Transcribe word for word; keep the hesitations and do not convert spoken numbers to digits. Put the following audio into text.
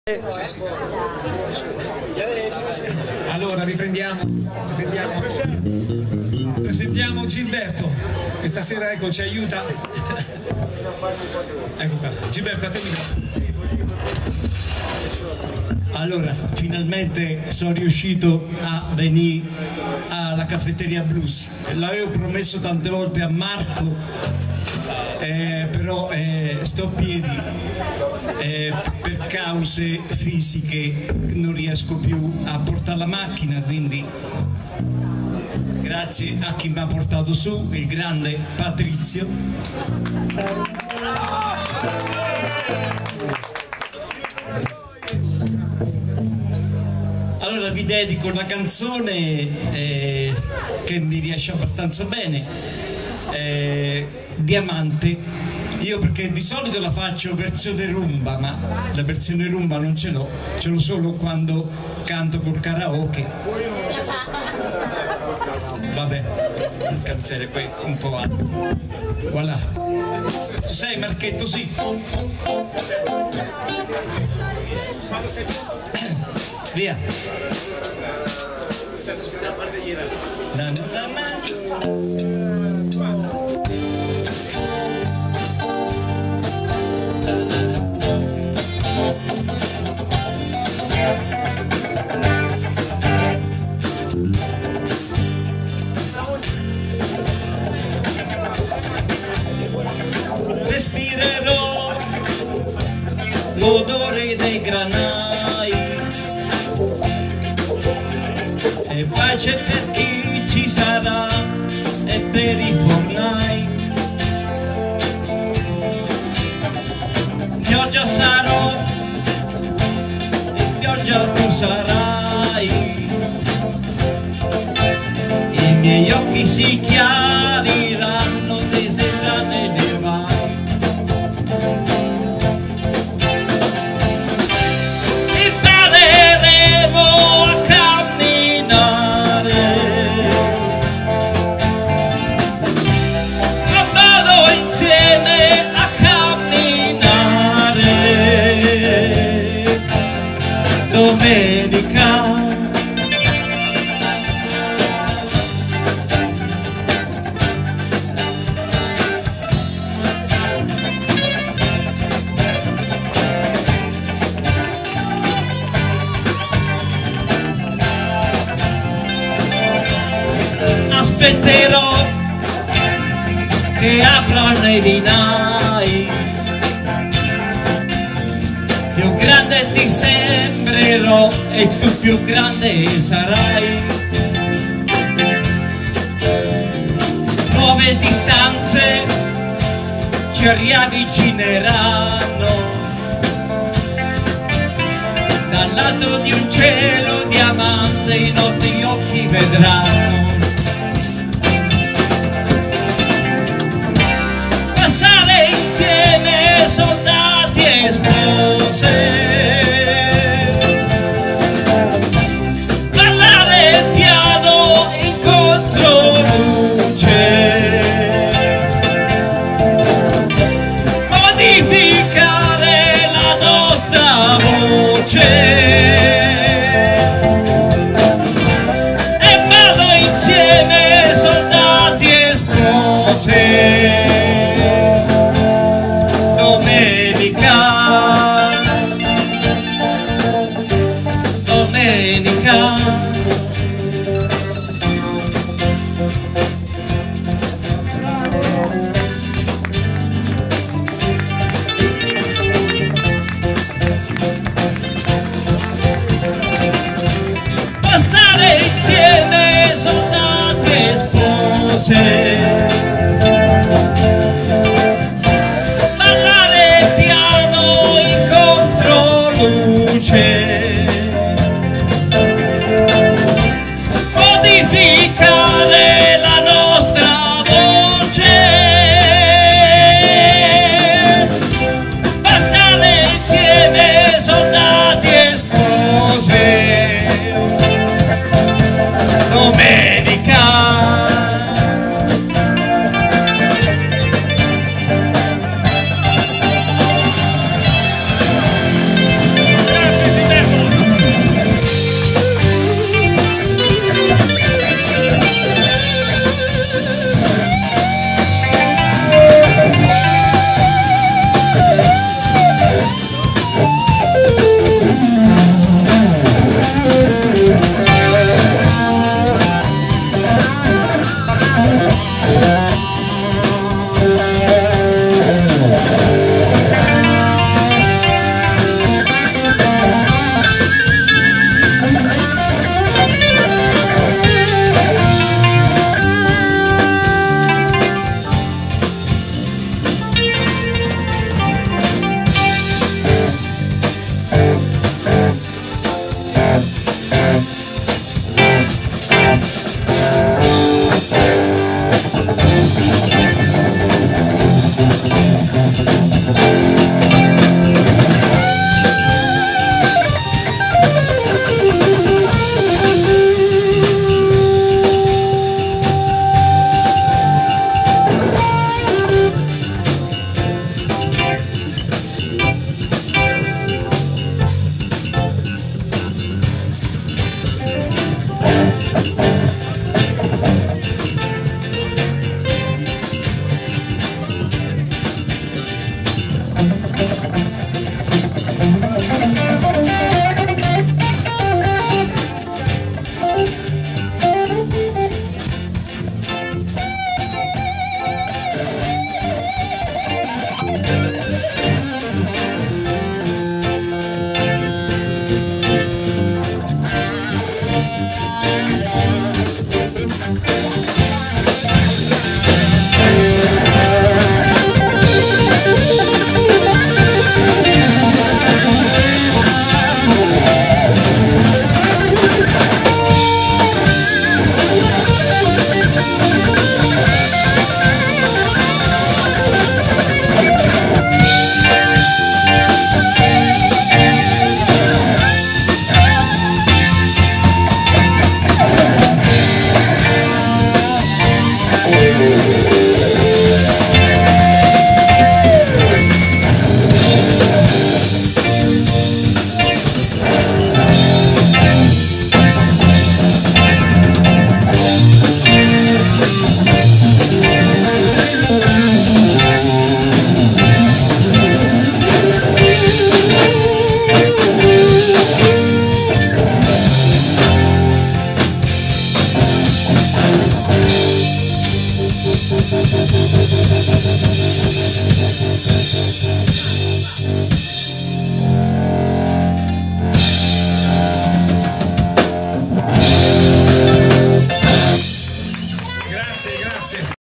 Sì, sì. Allora riprendiamo, riprendiamo. Presentiamo Gilberto che stasera ecco ci aiuta. Ecco qua, Gilberto, a te il microfono. Allora, finalmente sono riuscito a venire alla caffetteria Blues. L'avevo promesso tante volte a Marco, eh, però eh, sto a piedi eh, per cause fisiche, non riesco più a portare la macchina, quindi grazie a chi mi ha portato su, il grande Patrizio. Allora vi dedico una canzone eh, che mi riesce abbastanza bene, eh, Diamante. Io perché di solito la faccio versione rumba, ma la versione rumba non ce l'ho, ce l'ho solo quando canto col karaoke. Vabbè, porca miseria, poi un po' alto. Voilà. Tu sei Marchetto, sì? Via. Na, na, na. Respirerò l'odore dei granai e pace per chi ci sarà e per i fornai. Pioggia sarò e pioggia tu sarai, i miei occhi si chiariranno, desiderane ne vai. Domenica aspetterò che aprano i vinai, più grande ti sembrerò e tu più grande sarai. Nuove distanze ci riavvicineranno, dal lato di un cielo diamante i nostri occhi vedranno. Passare insieme soldati e spose, parlare piano in controluce, modificare la nostra voce e vanno insieme soldati e spose. Stare insieme soldati e spose, ballare piano in controluce.